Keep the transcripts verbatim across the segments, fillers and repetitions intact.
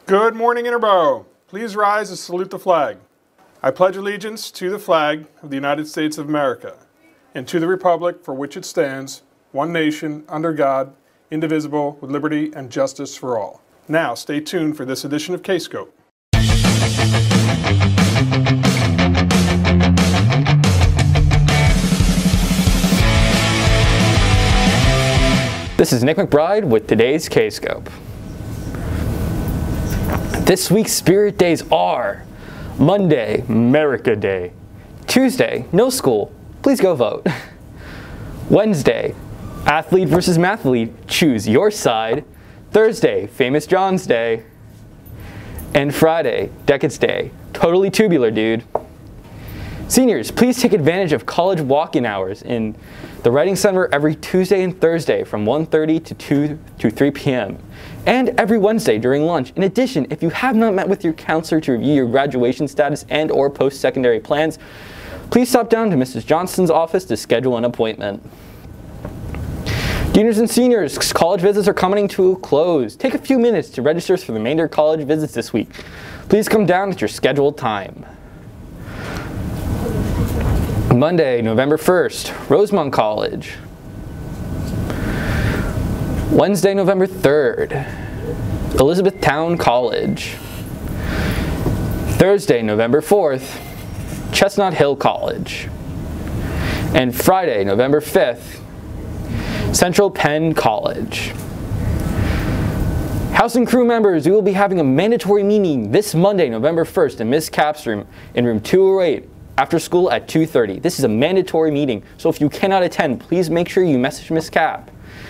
Good morning, Interboro. Please rise to salute the flag. I pledge allegiance to the flag of the United States of America and to the republic for which it stands, one nation, under God, indivisible, with liberty and justice for all. Now, stay tuned for this edition of Kaleidoscope. This is Nick McBride with today's Kaleidoscope. This week's Spirit Days are Monday, America Day. Tuesday, no school, please go vote. Wednesday, Athlete versus Mathlete, choose your side. Thursday, Famous John's Day. And Friday, Decades Day, totally tubular, dude. Seniors, please take advantage of college walk-in hours in the Writing Center every Tuesday and Thursday from one thirty to two to three p m and every Wednesday during lunch. In addition, if you have not met with your counselor to review your graduation status and or post-secondary plans, please stop down to Missus Johnston's office to schedule an appointment. Juniors and seniors, college visits are coming to a close. Take a few minutes to register for the remainder college visits this week. Please come down at your scheduled time. Monday, November first, Rosemont College. Wednesday, November third, Elizabethtown College. Thursday, November fourth, Chestnut Hill College. And Friday, November fifth, Central Penn College. House and crew members, we will be having a mandatory meeting this Monday, November first in Miz Cap's room in room two oh eight after school at two thirty. This is a mandatory meeting, so if you cannot attend, please make sure you message Miz Cap.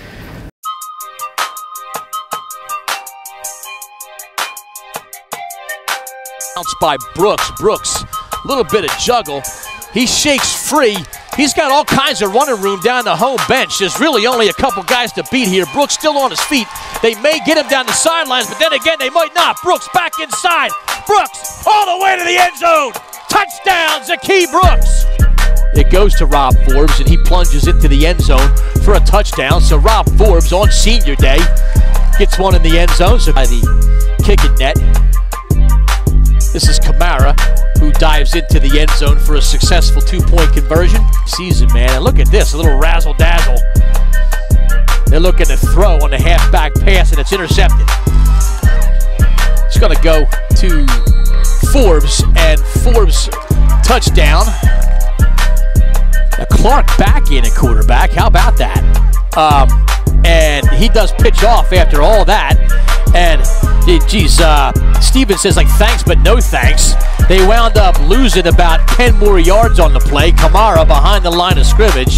By Brooks. Brooks, a little bit of juggle. He shakes free. He's got all kinds of running room down the home bench. There's really only a couple guys to beat here. Brooks still on his feet. They may get him down the sidelines, but then again, they might not. Brooks back inside. Brooks all the way to the end zone. Touchdown, Zaki Brooks. It goes to Rob Forbes, and he plunges into the end zone for a touchdown. So Rob Forbes on senior day gets one in the end zone. So by the kicking net. This is Kamara, who dives into the end zone for a successful two-point conversion. Season, man, and look at this, a little razzle-dazzle. They're looking to throw on the halfback pass, and it's intercepted. It's going to go to Forbes, and Forbes touchdown. Now Clark back in at quarterback. How about that? Um, and he does pitch off after all that. And geez, uh, Steven says like thanks but no thanks. They wound up losing about ten more yards on the play. Kamara behind the line of scrimmage.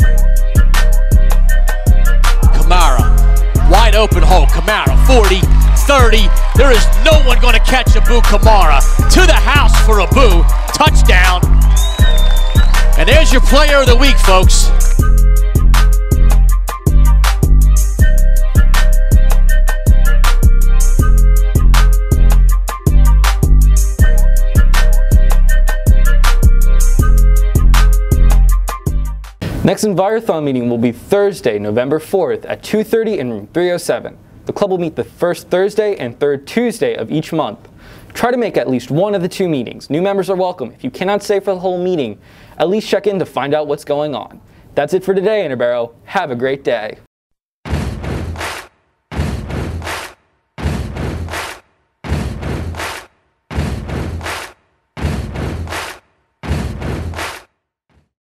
Kamara, wide open hole. Kamara, forty, thirty. There is no one going to catch Abu Kamara. To the house for Abu. Touchdown. And there's your player of the week, folks. Next Envirothon meeting will be Thursday, November fourth at two thirty in room three oh seven. The club will meet the first Thursday and third Tuesday of each month. Try to make at least one of the two meetings. New members are welcome. If you cannot stay for the whole meeting, at least check in to find out what's going on. That's it for today, Interboro. Have a great day.